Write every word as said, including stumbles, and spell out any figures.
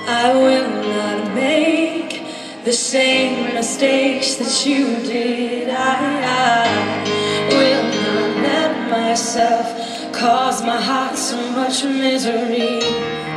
I will not make the same mistakes that you did. I, I will not let myself cause my heart so much misery.